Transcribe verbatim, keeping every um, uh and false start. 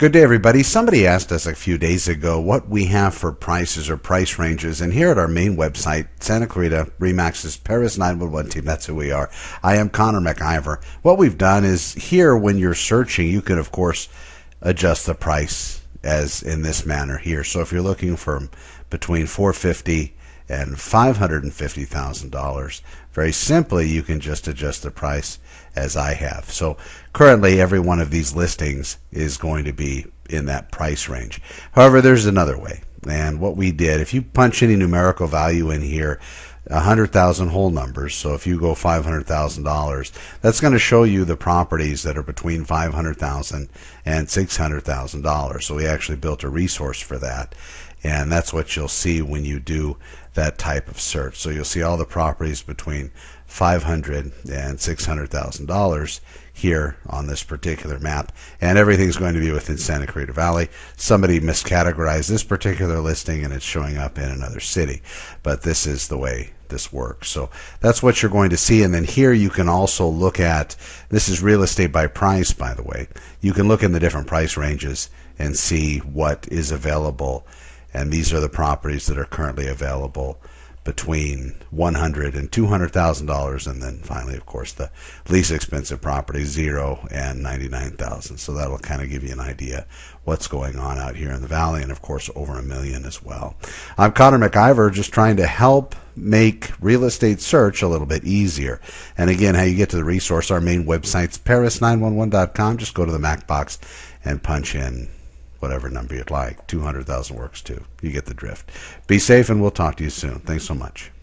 Good day, everybody. Somebody asked us a few days ago what we have for prices or price ranges, and here at our main website, Santa Clarita, Remax's Paris nine one one team, that's who we are. I am Connor McIver. What we've done is here, when you're searching, you can, of course, adjust the price as in this manner here. So if you're looking for between four hundred fifty thousand dollars and five hundred fifty thousand dollars, very simply, you can just adjust the price as I have. So currently, every one of these listings is going to be in that price range. However, there's another way. And what we did, if you punch any numerical value in here, one hundred thousand whole numbers, so if you go five hundred thousand dollars, that's going to show you the properties that are between five hundred thousand dollars and six hundred thousand dollars. So we actually built a resource for that. And that's what you'll see when you do that type of search. So you'll see all the properties between five hundred thousand dollars and six hundred thousand dollars here on this particular map, and everything's going to be within Santa Clarita Valley. Somebody miscategorized this particular listing and it's showing up in another city, but this is the way this works. So that's what you're going to see. And then here you can also look at, this is real estate by price, by the way. You can look in the different price ranges and see what is available, and these are the properties that are currently available between one hundred thousand dollars and two hundred thousand dollars, and then finally, of course, the least expensive properties, zero and ninety-nine thousand. So that'll kind of give you an idea what's going on out here in the valley, and of course over a million as well. I'm Connor McIver, just trying to help make real estate search a little bit easier. And again, how you get to the resource, our main website's paris nine one one dot com. Just go to the Mac box and punch in whatever number you'd like. two hundred thousand works too. You get the drift. Be safe, and we'll talk to you soon. Thanks so much.